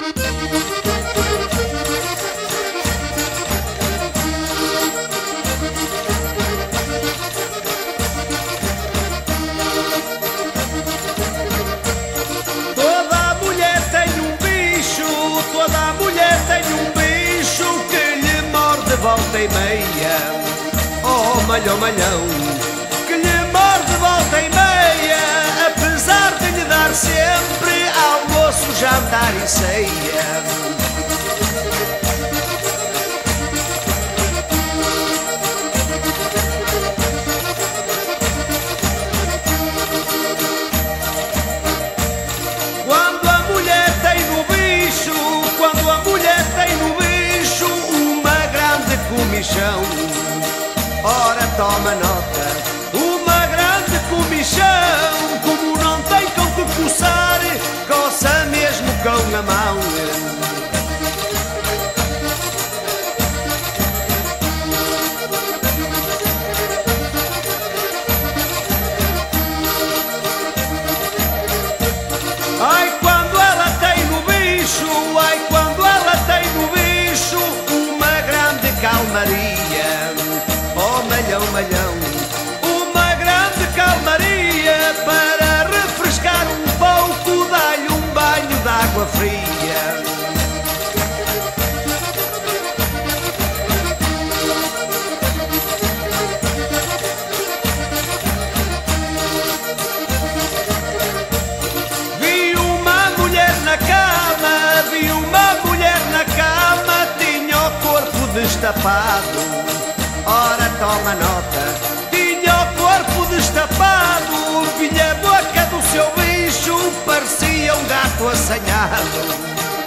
Toda mulher tem um bicho, toda mulher tem um bicho que lhe morde volta e meia. Oh malhão, malhão, que lhe morde volta e meia, apesar de lhe dar sempre almoço, jantar e ceia. Quando a mulher tem no bicho, quando a mulher tem no bicho uma grande comichão, ora toma nota, uma grande comichão, como não tem com que coçar, coça mesmo com a mão. Ai, quando ela tem no bicho, ai, quando ela tem no bicho uma grande calmaria. Oh malhão, malhão, uma grande calmaria, para refrescar um pouco, dá-lhe um banho de água fria. Vi uma mulher na cama, vi uma mulher na cama, tinha o corpo destapado. Ora toma nota, tinha o corpo destapado, vinha a boca do seu bicho, parecia um gato assanhado.